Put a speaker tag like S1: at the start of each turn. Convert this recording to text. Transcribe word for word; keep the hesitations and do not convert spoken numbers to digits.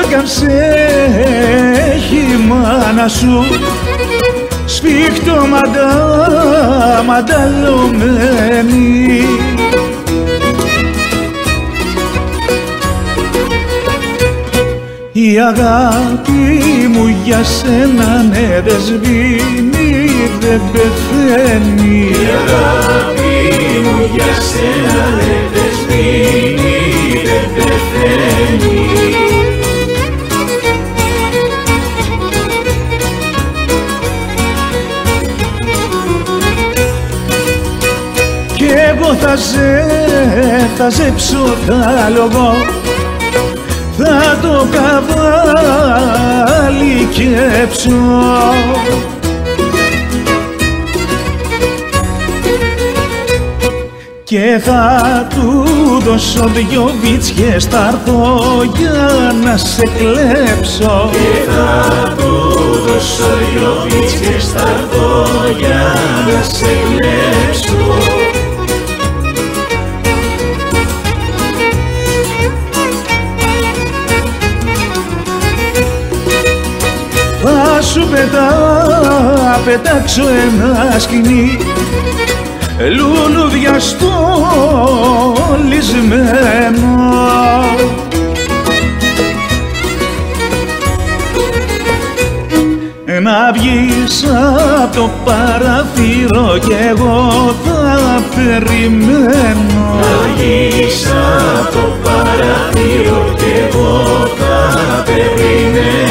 S1: μάγαψε έχει η μάνα σου σφίχτο μαντά, μανταλωμένη. Η αγάπη μου για σένα ναι δεν σβήνει, δεν πεθαίνει.
S2: Η αγάπη μου για σένα ναι δεν σβήνει, δεν πεθαίνει.
S1: Κι εγώ θα ζε, θα ζέψω τ' άλογο, θα το καβάλι κέψω και θα του δώσω δυο βίτσιες, θα έρθω για να σε κλέψω.
S2: Και θα του δώσω δυο βίτσιες, θα έρθω για να σε κλέψω.
S1: Θα σου πετά, πετάξω ένα σκηνή λουλούδια στολισμένο, να βγεις απ' το παραθύρο κι εγώ θα περιμένω.
S2: Να βγεις απ' το παραθύρο κι εγώ θα περιμένω.